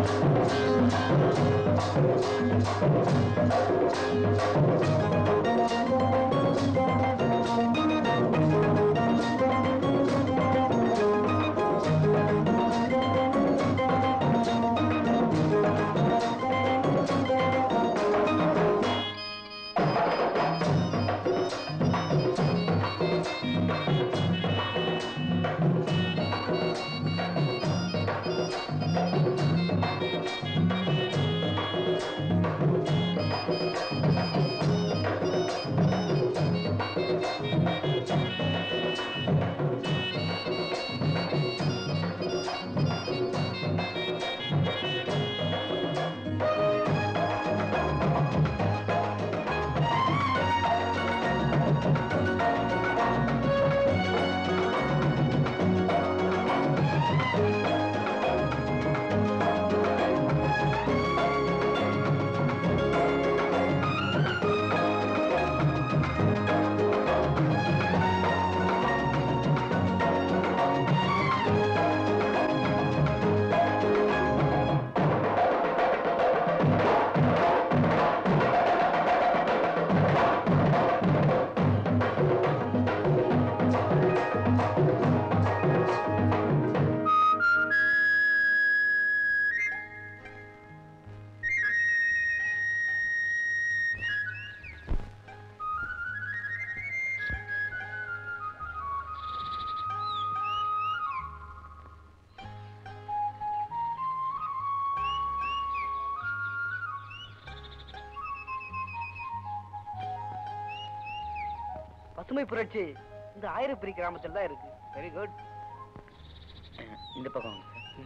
பசுமை புரட்சி இந்த ஆயிரப்பிரி கிராமத்தில் தான் இருக்கு. Very good. இந்த பக்கம்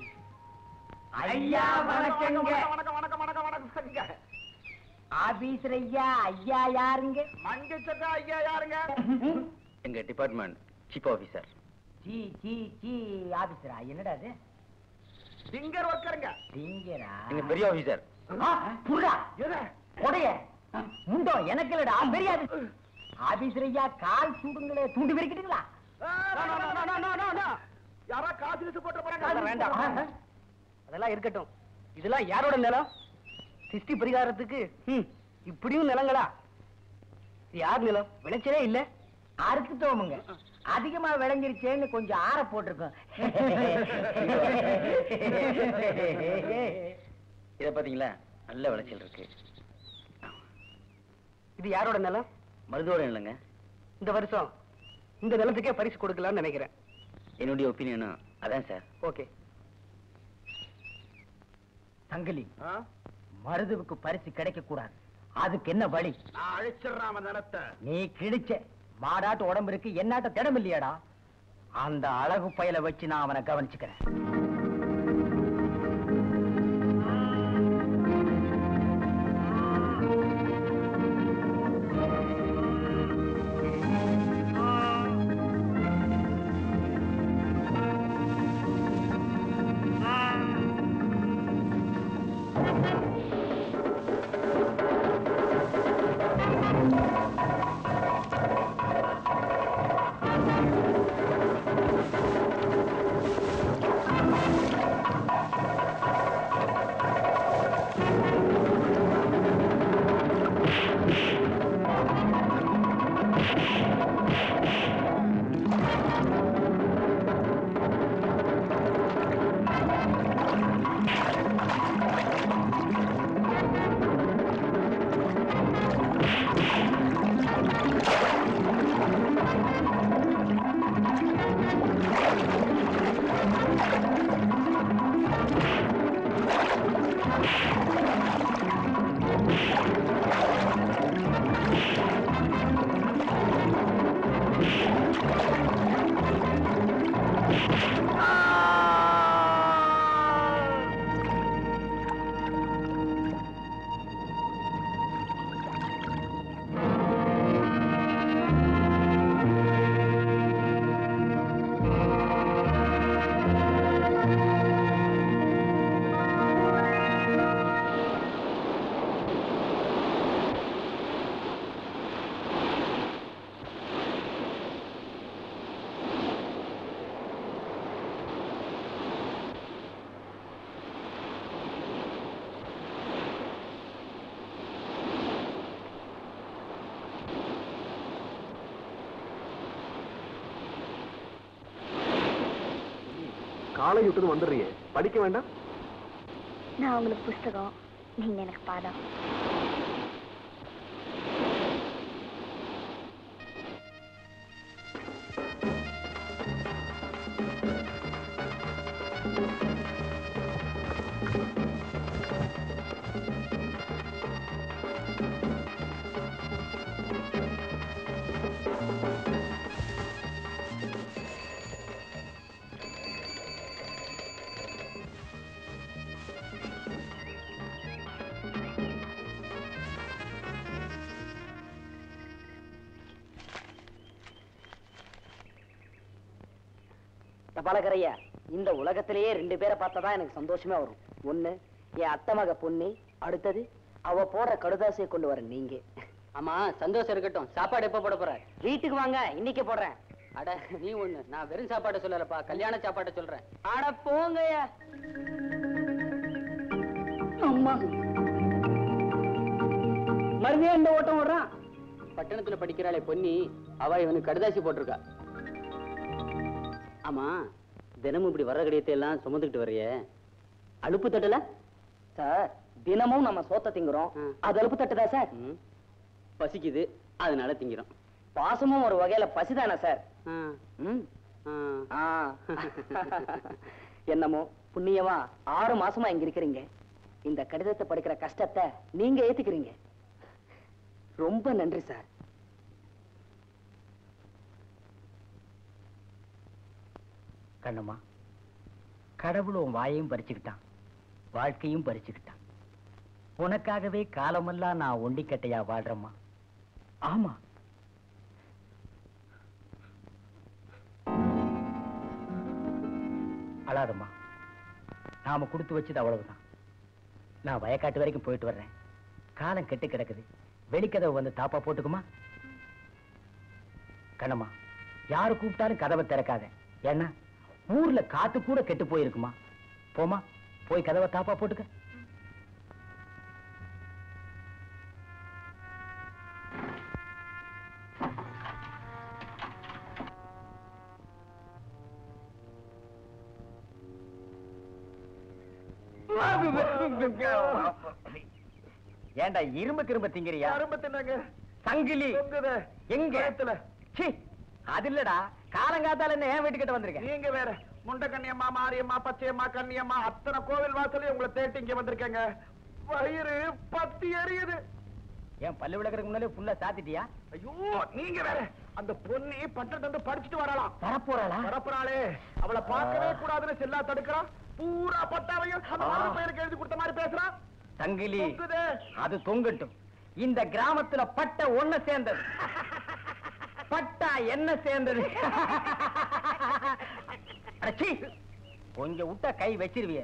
ஐயா வணக்கங்க. வணக்கம் வணக்கம் வணக்கம் வணக்கம். ஆபீசர் ஐயா, ஐயா யாருங்க? மஞ்சச்சக்கா ஐயா யாருங்க? எங்க department chief officer. C C C ஆபீசரா? என்னடா அது? டிங்கர் ஒர்க்கருங்க. டிங்கரா? எங்க பெரிய ஆபீசர். புர்ரா எது? கொடைய முண்டோ எனக்கு இல்லடா, பெரிய ஆபீசர் ஐயா. கால் சூடுங்களே, தூண்டி விரிக்கிட்டீங்களா? யாரா காசு இழுத்து போட்டு போறாங்க. வேண்டாம், அதெல்லாம் இருக்கட்டும். இதெல்லாம் யாரோட நிலம்? சிருஷ்டி பரிகாரத்துக்கு இப்படியும் நிலங்களா? இது யார் நிலம்? விளைச்சலே இல்ல. அறுத்துட்டோமுங்க. அதிகமா விளைஞ்சிருச்சேன்னு கொஞ்சம் ஆற போட்டிருக்கோம். இத பாத்தீங்களா, நல்ல விளைச்சல் இருக்கு. இது யாரோட நிலம்? மருதோட இல்லைங்க. இந்த வருஷம் இந்த நிலத்துக்கே பரிசு கொடுக்கலாம்னு நினைக்கிறேன். என்னுடைய ஒப்பீனியனும் அதான் சார். ஓகே. சங்கிலி, மருதுவுக்கு பரிசு கிடைக்க கூடாது. அதுக்கு என்ன வழி? நான் அழிச்சிடுறாம நிலத்தை. நீ கிழிச்ச மாடாட்டு உடம்பு இருக்கு, என்னாட்ட திடம் இல்லையாடா? அந்த அழகு பயலை வச்சு நான் அவனை கவனிச்சுக்கிறேன். காலை விட்டு வந்துடுறீங்க, படிக்க வேண்டாம்? நான் உங்களுக்கு புஸ்தகம், நீங்க எனக்கு பாடம். தபாலகரையா, இந்த உலகத்திலேயே 2 பேரை பார்த்தாதான் எனக்கு சந்தோஷமே வரும். ஒண்ணு என் அத்தை மக பொண்ணு, அடுத்தது அவ போடுற கடுதாசியை கொண்டு வர நீங்க. ஆமா, சந்தோஷம் இருக்கட்டும். சாப்பாடு எப்ப போட போற? வீட்டுக்கு வாங்க, இன்னைக்கு போடுறேன். அட நீ ஒண்ணு, நான் வெறும் சாப்பாட்டை சொல்லலப்பா, கல்யாண சாப்பாட்டை சொல்றேன். அட போங்கய்யா. அம்மா மறுபடியும் இந்த ஓட்டம் ஓடுறான். பட்டணத்துல படிக்கிறாளே பொன்னி, அவ இவனுக்கு கடுதாசி போட்டிருக்கா. ஆமா, தினமும் இப்படி வர்ற கடியத்தை எல்லாம் சுமந்துக்கிட்டு வர்றிய, அலுப்பு தட்டல? சார், தினமும் நம்ம சோத்த திங்குறோம், அது அலுப்பு தட்டுதா சார்? பசிக்குது, அதனால திங்கிறோம். பாசமும் ஒரு வகையில பசிதானே சார்? என்னமோ புண்ணியமா 6 மாசமா இங்க இருக்கிறீங்க. இந்த கடிதத்தை படிக்கிற கஷ்டத்தை நீங்க ஏத்துக்கிறீங்க. ரொம்ப நன்றி சார். கண்ணம்மா, கடவுள் உன் வாயையும் பறிச்சுக்கிட்டான், வாழ்க்கையும் பறிச்சுக்கிட்டான். உனக்காகவே காலமெல்லாம் நான் ஒண்டிக்கட்டையா வாழ்றேம்மா. ஆமா, அழாதம்மா. நாம கொடுத்து வச்சது அவ்வளவுதான். நான் வயக்காட்டு வரைக்கும் போயிட்டு வர்றேன். காலம் கெட்டு கிடக்குது, வெளிக்கதவை வந்து தாப்பா போட்டுக்குமா? கண்ணம்மா, யாரு கூப்பிட்டாலும் கதவை திறக்காத. ஏன்னா ஊர்ல காத்து கூட கெட்டு போயிருக்குமா. போமா, போய் கதவை தாப்பா போட்டுக்க. ஏண்டா இரும்பு திரும்ப திங்கிறியா? சங்கிலி எங்க? அது இல்லடா, காலங்காத்தால என்ன என் வீட்டுக்கிட்ட வந்திருக்கேன். நீங்க வேற முண்ட கன்னியம்மா, மாரியம்மா, பச்சையம்மா, கன்னியம்மா, அத்தனை கோவில் வாசலையும் உங்களை தேட்டி இங்க வந்திருக்கேங்க. வயிறு பத்தி எரியுது. ஏன் பல்லு விளக்குறதுக்கு முன்னாலே ஃபுல்லா சாத்திட்டியா? ஐயோ, நீங்க வேற. அந்த பொண்ணு பட்டணத்தை படிச்சுட்டு வரலாம். வரப்போறாளா? வரப்போறாளே. அவளை பார்க்கவே கூடாதுன்னு செல்லா தடுக்கிறான். பூரா பட்டாவையும் அந்த பையனுக்கு எழுதி கொடுத்த மாதிரி பேசுறான். சங்கிலி அது தொங்கட்டும். இந்த கிராமத்துல பட்ட ஒண்ணு சேர்ந்தது, பட்டா என்ன சேர்ந்தது? கொஞ்சம் விட்டா கை வச்சிருவிய.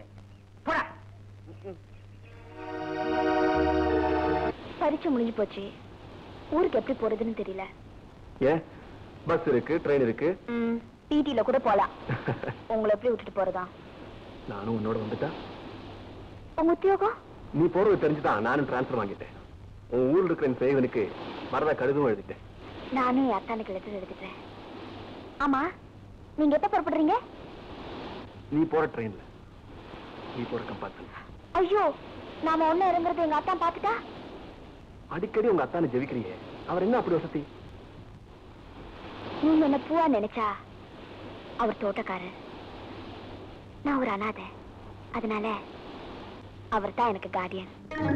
பரீட்சை முடிஞ்சு போச்சு, ஊருக்கு எப்படி போறதுன்னு தெரியல. ஏன், பஸ் இருக்கு, ட்ரெயின் இருக்கு, டிடில கூட போலாம். உங்களை எப்படி விட்டுட்டு போறதா? நானும் உன்னோட வந்துட்டா. உங்க உத்தியோகம்? நீ போறது தெரிஞ்சுதான் நானும் டிரான்ஸ்பர் வாங்கிட்டேன். உன் ஊர்ல இருக்கிற என் சேவனுக்கு வரதா கடிதம் எழுதிட்டேன். நானும் என் அத்தானுக்கு லெட்டர் எழுதிட்டேன். ஆமா, நீங்க எப்ப புறப்படுறீங்க? நீ போற ட்ரெயின்ல, நீ போற கம்பார்ட்மெண்ட். ஐயோ, நாம ஒண்ணு இறங்குறது எங்க அத்தான் பாத்துட்டா? அடிக்கடி உங்க அத்தானை ஜெபிக்கிறியே, அவர் என்ன அப்படி வசதி? நீங்க என்ன பூவா நினைச்சா அவர் தோட்டக்காரர், நான் ஒரு அனாதை. அதனால அவர் தான் எனக்கு கார்டியன்.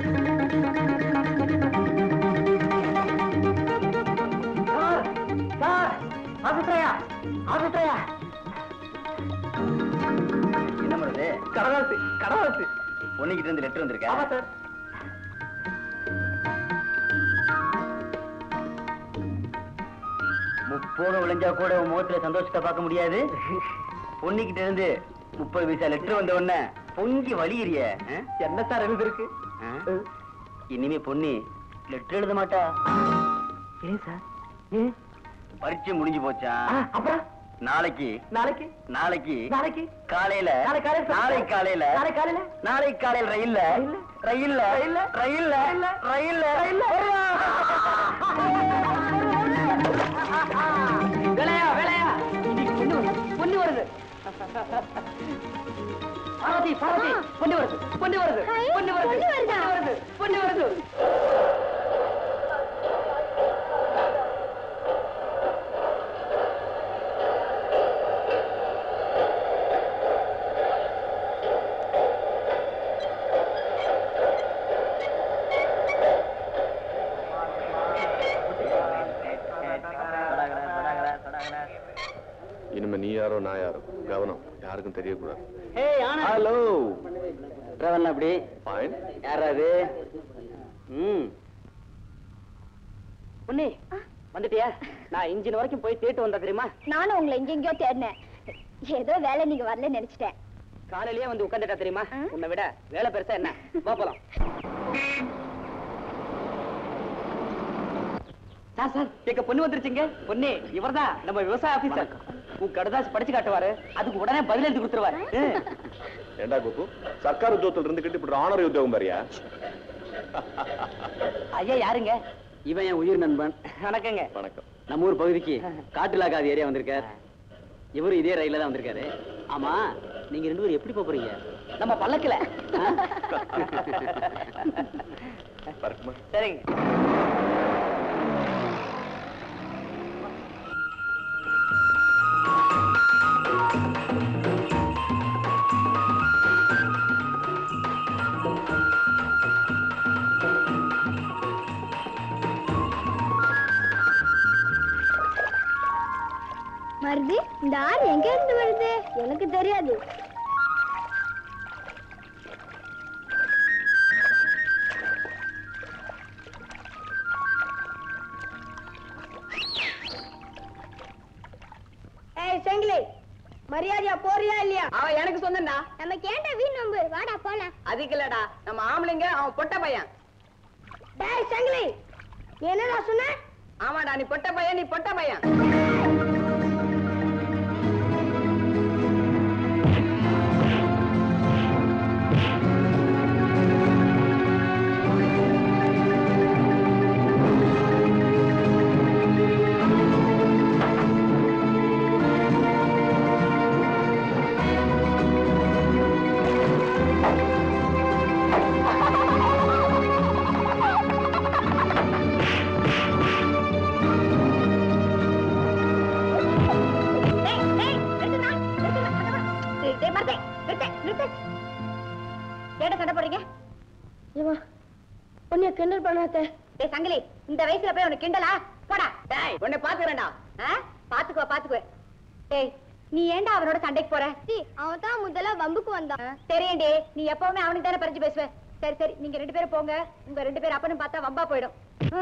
என்ன பண்ணுறது? கடவாசி கடவாசி பொண்ணுகிட்ட இருந்து லெட்டர் வந்திருக்கா? ஆமா சார். முப்போகம் விளைஞ்சா கூட உன் முகத்துல சந்தோஷத்தை பார்க்க முடியாது. பொண்ணுகிட்ட இருந்து 30 பைசா லெட்டர் வந்த உடனே பொங்கி வலிகிறிய. என்ன சார் எழுதிருக்கு? இனிமே பொண்ணு லெட்டர் எழுத மாட்டா. ஏன் சார்? ஏன்? பரீட்சை முடிஞ்சு போச்சா? அப்புறம் நாளைக்கு நாளைக்கு நாளைக்கு நாளைக்கு காலையில நாளை காலையில நாளை காலையில நாளை காலையில நாளை காலையில ரயில்ல ரயில்ல ரயில்ல ரயில்ல ரயில்ல வேலையா வேலையா பொண்ணு வருது. பார்வதி பார்வதி பொண்ணு வருது பொண்ணு வருது பொண்ணு வருது பொண்ணு வருது பொண்ணு வருது. இனிமே நீ யாரோ நான் யாரோ கவனம், யாருக்கும் தெரியக்கூடாது. ஹலோ ரவன், அப்படி ஃபைன். யாராவது? பொண்ணு வந்துட்டியா? நான் இன்ஜின் வரைக்கும் போய் தேட்டு வந்தா தெரியுமா? நானும் உங்களை எங்கெங்கயோ தேடினேன். ஏதோ வேலை நீங்க வரலன்னு நினைச்சிட்டேன். காலையிலேயே வந்து உட்காந்துட்டா தெரியுமா? உன்னை விட வேலை பெருசா என்ன? வா போலாம். சார் சார், எங்க பொண்ணு வந்துருச்சுங்க. பொண்ணு இவர்தான் நம்ம விவசாய ஆபீசர். உன் கடுதாசி படிச்சு காட்டுவாரு, அதுக்கு உடனே பதில் எழுதி கொடுத்துருவாரு. ஏண்டா கோகு, சர்க்கார் உத்தியோகத்துல இருந்துகிட்டு இப்படி ஆனர் உத்தியோகம் பாரியா? ஐயா யாருங்க? இவன் என் உயிர் நண்பன். வணக்கங்க. வணக்கம். நம்ம ஊர் பகுதிக்கு காட்டுலாக்காத ஏரியா வந்திருக்காரு. இவரு இதே ரயில்ல தான் வந்திருக்காரு. ஆமா, நீங்க 2 பேரும் எப்படி போறீங்க? நம்ம பல்லக்குல. வரட்டுமா? சரிங்க. மருதி, இந்த ஆறு எங்க இருந்து வருது? எனக்கு தெரியாது. ஏய் செங்கிலி, மரியாதையா போறியா இல்லையா? அவன் எனக்கு சொன்னா நம்ம கேட்ட வீண் நம்பு. வாடா போலாம். அதுக்கு இல்லடா, நம்ம ஆம்பளைங்க, அவன் பொட்ட பையன். டேய் செங்கிலி, நீ என்னடா சொன்ன? ஆமாடா, நீ பொட்ட பையன், நீ பொட்ட பையன். கிண்டல் பண்ணாத. டேய் சங்கிலி, இந்த வயசுல போய் உனக்கு கிண்டலா? போடா. டேய், உன்னை பாத்துக்கறேன்டா. பாத்துக்குவ பாத்துக்குவ. டேய், நீ ஏன்டா அவனோட சண்டைக்கு போற? அவன் தான் முதல்ல வம்புக்கு வந்தான். தெரியும்டி, நீ எப்பவுமே அவனுக்கு தானே பறிச்சு பேசுவ. சரி சரி, நீங்க 2 பேரும் போங்க. உங்க 2 பேரும் அப்பனும் பார்த்தா வம்பா போயிடும்.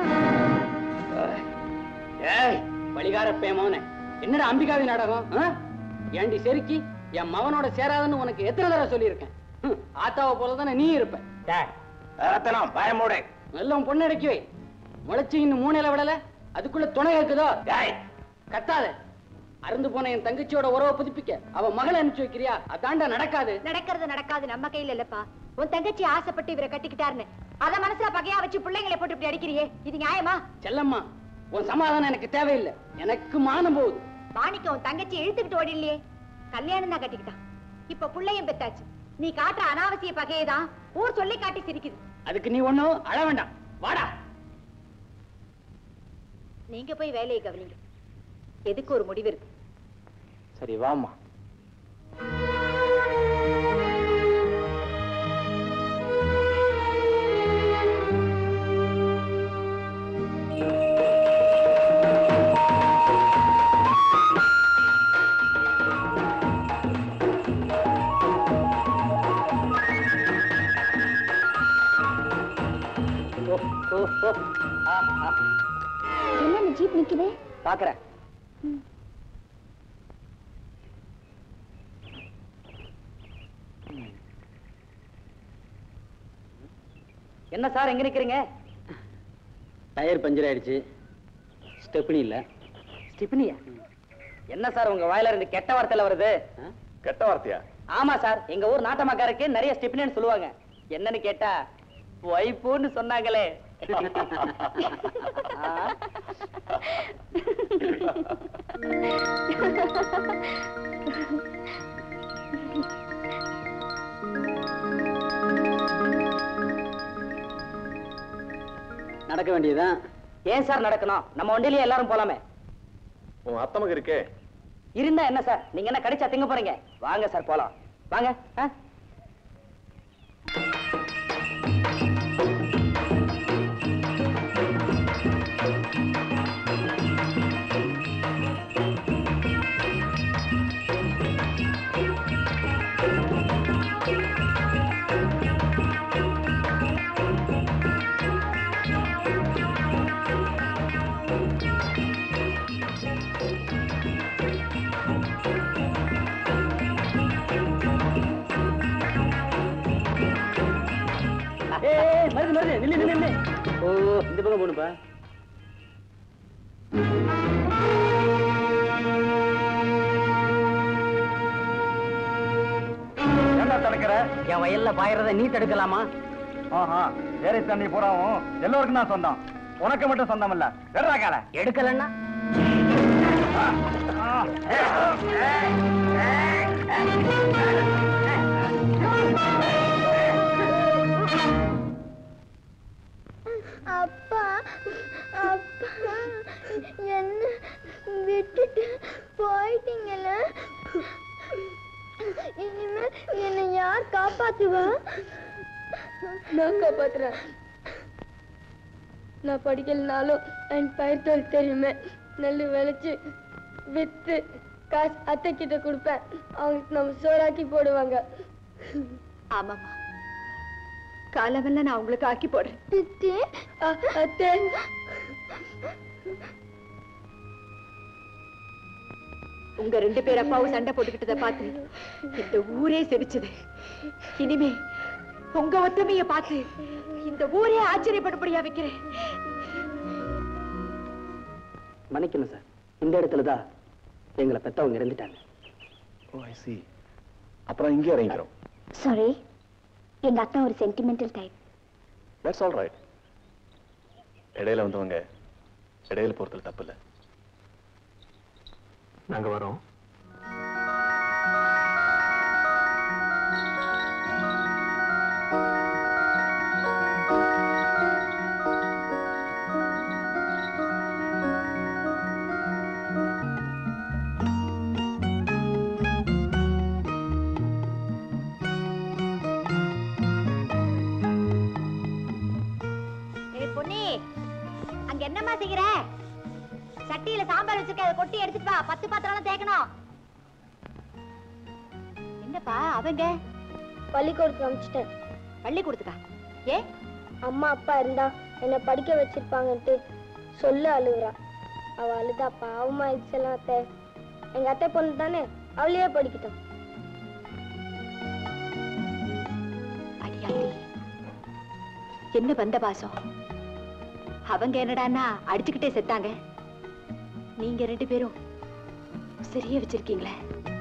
ஏய், பலிகார பேமோனே, என்னடா அம்பிகாவி நாடகம்? ஏண்டி செருக்கி, என் மவனோட சேராதுன்னு உனக்கு எத்தனை தடவை சொல்லியிருக்கேன். ஆத்தாவை போலதானே நீ இருப்ப. ரத்தனம் பயமோட எல்லாம் பொண்ணு அடக்கி வை. முளைச்சு இன்னும் 3 இலை விடல, அதுக்குள்ள துணை இருக்குதோ? கத்தாத. அருந்து போன என் தங்கச்சியோட உறவை புதுப்பிக்க அவ மகளை அனுப்பிச்சு வைக்கிறியா? அதாண்டா நடக்காது. நடக்காது நம்ம கையில இல்லப்பா. உன் தங்கச்சி ஆசைப்பட்டு இவரை கட்டிக்கிட்டாருன்னு அத மனசுல பகையா வச்சு பிள்ளைங்களை போட்டு இப்படி அடிக்கிறியே, இது நியாயமா? செல்லம்மா, உன் சமாதானம் எனக்கு தேவையில்லை. எனக்கு மானம் போகுது. வாணிக்க உன் தங்கச்சி இழுத்துக்கிட்டு ஓடிலையே, கல்யாணம் தான் கட்டிக்கிட்டான். இப்ப பிள்ளையும் பெத்தாச்சு. நீ காட்டுற அனாவசிய பகையதான் ஊர் சொல்லி காட்டி சிரிக்குது. அதுக்கு நீ ஒண்ணும் அழ வேண்டாம். வாடா. நீங்க போய் வேலையை கவனிங்க. எதுக்கு ஒரு முடிவு இருக்கு. சரி வாமா. என்ன ஜீப் நிக்குது? பாக்குறேன். என்ன சார் எங்க நிக்கிறீங்க? டயர் பஞ்சர் ஆயிடுச்சு, ஸ்டெப்னி இல்ல. ஸ்டிப்னியா? என்ன சார் உங்க வாயில இருந்து கெட்ட வார்த்தையில வருது? கெட்ட வார்த்தையா? ஆமா சார், எங்க ஊர் நாட்டமாக்காருக்கு நிறைய ஸ்டிப்னின்னு சொல்லுவாங்க. என்னன்னு கேட்டா வைப்புன்னு சொன்னாங்களே. நடக்க வேண்டியதுதான். ஏன் சார் நடக்கணும்? நம்ம வண்டியிலேயே எல்லாரும் போலாமே. உன் அத்தமக இருக்கே. இருந்தா என்ன சார்? நீங்க என்ன கடிச்சா திங்க போறீங்க? வாங்க சார் போலாம். வாங்க. மருது நில்லு. ஓ, இந்த பக்கம் போணுப்பா. என்ன தடுக்கிற? என் வயல்ல பாயறத நீ தடுக்கலாமா? ஆஹா, ஏரி தண்ணி பூராவும் எல்லோருக்கும் தான் சொந்தம். உனக்கு மட்டும் சொந்தம் இல்ல. வெறா கால எடுக்கலன்னா அப்பா அப்பா என்ன விட்டுட்டு போயிட்டீங்கல்ல. இனிமே என்னை யார் காப்பாத்துவா? நான் காப்பாத்துறேன். நான் படிக்கலனாலும் என் பயிர் தொழில் தெரியுமே. நெல் விளைச்சு வித்து காசு அத்தை கிட்ட கொடுப்பேன். அவங்களுக்கு நம்ம சோறாக்கி போடுவாங்க. ஆமாமா, காலமெல்லாம் நான் உங்களுக்கு ஆக்கி போடுறேன். பித்தி அத்தை உங்க 2 பேர் அப்பாவும் சண்டை போட்டுக்கிட்டதை பார்த்து இந்த ஊரே சிரிச்சது. இனிமே உங்க ஒத்துமைய பார்த்து இந்த ஊரே ஆச்சரியப்படும்படியா வைக்கிறேன். மன்னிக்கணும் சார். இந்த இடத்துலதான் எங்களை பெத்தவங்க இருந்துட்டாங்க. ஓ, ஐ see. அப்புறம் இங்கே இறங்கிக்கிறோம். சாரி, எங்க அக்கா ஒரு sentimental type. That's all right. இடையில வந்தவங்க இடையில போறதுல தப்பு இல்லை. நாங்க வரோம். பொன்னி, அங்க என்னம்மா செய்யற? சட்டியில சாம்பார் வச்சிருக்க, அதை கொட்டி எடுத்துட்டு வா. 10 பாத்திரம் தேய்க்கணும். என்னப்பா அவங்க? பள்ளிக்கூடத்துக்கு அனுப்பிச்சிட்டேன். பள்ளிக்கூடத்துக்கா? ஏ, அம்மா அப்பா இருந்தா என்னை படிக்க வச்சிருப்பாங்கன்ட்டு சொல்ல அழுகுறா. அவ அழுதா பாவமா ஆயிடுச்செல்லாம் அத்தை. எங்க அத்தை பொண்ணு தானே, அவளையே படிக்கட்டும். அடியாத்தி, என்ன வந்த பாசம். அவங்க என்னடான்னா அடிச்சுக்கிட்டே செத்தாங்க. நீங்க 2 பேரும் சரியா வச்சிருக்கீங்களே.